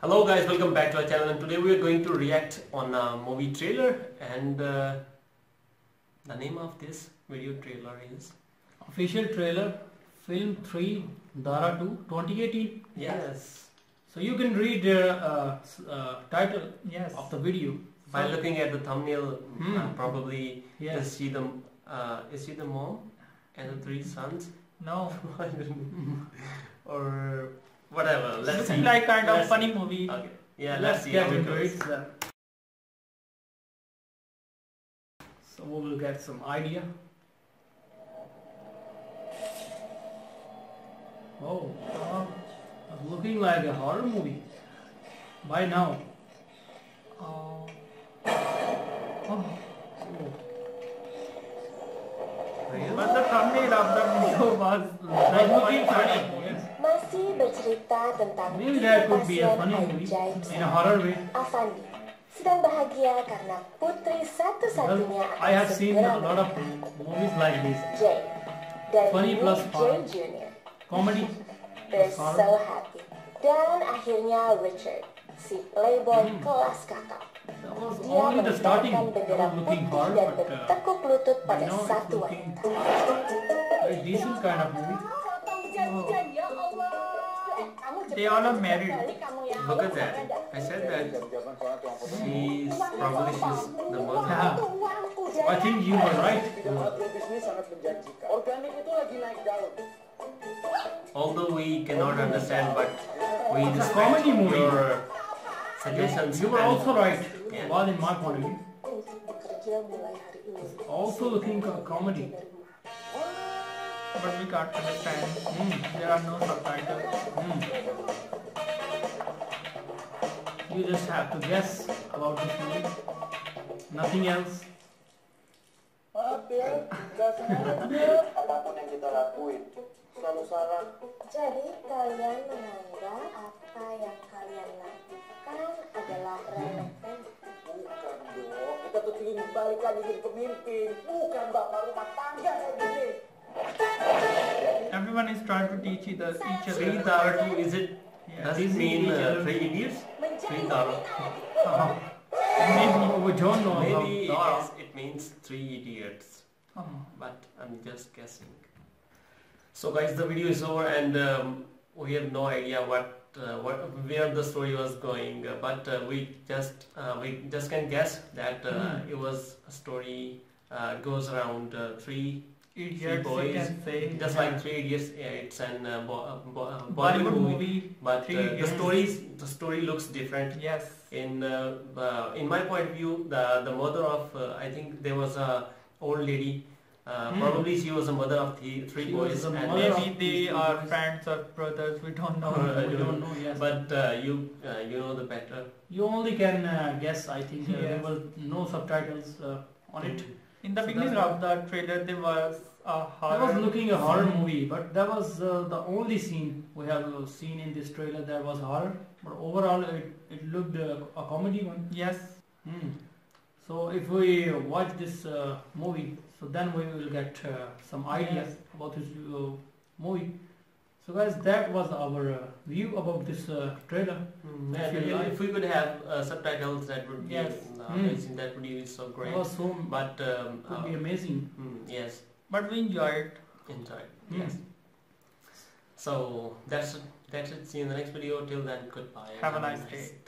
Hello guys, welcome back to our channel, and today we are going to react on a movie trailer, and the name of this video trailer is Official trailer Film 3 Dhara 2 2018. Yes. So you can read the title of the video By looking at the thumbnail, probably Yes. is she the mom and the three sons? No, Or whatever. Let's see. looking like kind of Let's funny see. movie. Okay. Yeah, let's see get how it into goes. it. So we will get some idea. Oh, looking like a horror movie by now. Oh, but the thumbnail of the video was like looking funny. Yes. Masih bercerita tentang Maybe tiga that could be a pasien funny movie ajaib in a bersama. horror way. Afandi sedang bahagia karena putri satu-satunya Well, I have seen a lot of movies like this. Jane dari Funny plus Nick horror. Jay Jr. Comedy. They're horror. so happy. Dan akhirnya Richard, si playboy kelas kakap. That was Dia only the starting. menempelkan I bendera was looking putih horror, dan but bertekuk lutut pada now it's satu looking wanita. very decent kind of movie. They all are married. Look at that. I said that she's the mother. Yeah. I think you were right. Although we cannot understand, but we It's a respect comedy movie. your suggestions. You were and- also right. Yeah. Well, in my point of view, Untuk bekerja mulai hari ini. also looking comedy. But we can't understand. There are no subtitles. You just have to guess about this movie. Nothing else. Maaf ya, nggak sengaja. Apapun yang kita lakuin, selalu salah. Jadi kalian menganggap apa yang kalian lakukan adalah relevan? Bukan dong, kita tuh ingin balik lagi jadi pemimpin, bukan bapak rumah tangga kayak gini. Everyone is trying to teach each other. Three Dhara 2, is it? Yeah. Does it mean Three Idiots? Three Dhara. Maybe we don't know Maybe about it means Three Idiots, Oh. but I'm just guessing. So guys, the video is over, and we have no idea where the story was going, but we just can guess that it was a story goes around three Idiots, you boys, can say. just like Three Idiots. It's an Bollywood Bollywood movie, movie. but Three the Idiots. story looks different. Yes. In my point of view, the mother of I think there was a old lady. Probably she was the mother of the three She was boys, the and mother of Maybe they are friends or brothers. We don't know. We don't know. Yes. but you know the better. You only can guess. I think there Yes. were no subtitles on it. In the So beginning that's of the trailer, there was a horror. I was looking a horror movie, but that was the only scene we have seen in this trailer. There was horror, but overall it looked a comedy one. Yes. So if we watch this movie, so then we will get some ideas Yes. about this movie. So guys, that was our view about this trailer. And If you like. if we could have subtitles, that would be Yes. amazing. That would be so It great. was so But could be amazing. yes, But we enjoyed. enjoy. Mm. Yes. So that's it. See you in the next video. Till then, goodbye. Have a nice day.